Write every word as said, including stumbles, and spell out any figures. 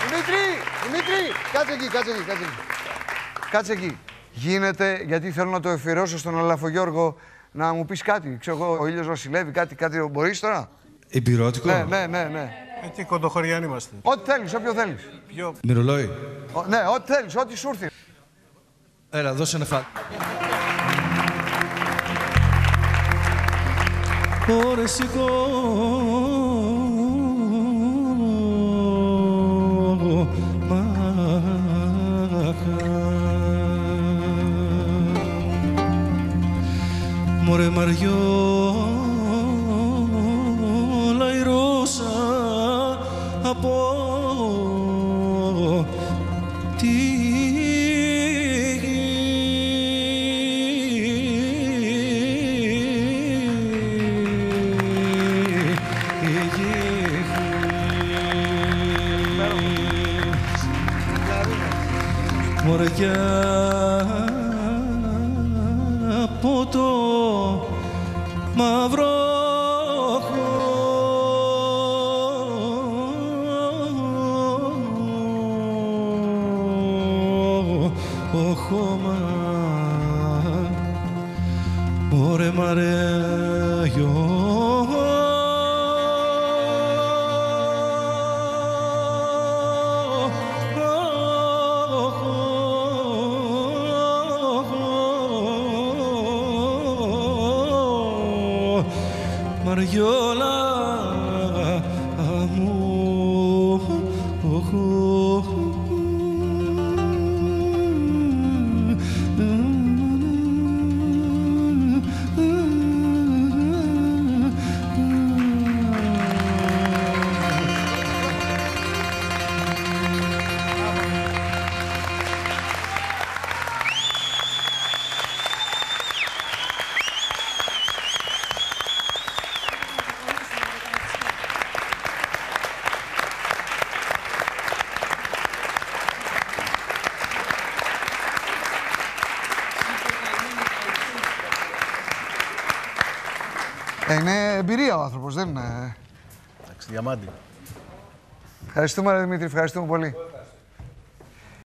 Δημήτρη, Δημήτρη, κάτσε εκεί, κάτσε εκεί, κάτσε εκεί. Κάτσε εκεί. Γίνεται, γιατί θέλω να το εφηρώσω στον Αλαφογιώργο, να μου πεις κάτι. Ξέρω εγώ, ο ήλιος βασιλεύει, κάτι, κάτι. Μπορείς τώρα? Εμπειρώτικο. Ναι, ναι, ναι, ναι. Έτσι κοντοχωριάνοι είμαστε. Ό,τι θέλεις, όποιο θέλεις. Ποιο? Μυρολόι. Ο, ναι, ό,τι θέλεις, ό,τι σου έρθει. Έλα, δώσε ένα φα... Ωρε σηκώ μωρέ Μαριόλα η ρώσα από τη γη. Μωρέ κι από το μαύρο χώμα, μωρέ Μαρέγιο. Μαριόλα μου, Είναι εμπειρία ο άνθρωπος, δεν είναι. Εντάξει, διαμάντι. Ευχαριστούμε, Δημήτρη, ευχαριστούμε πολύ.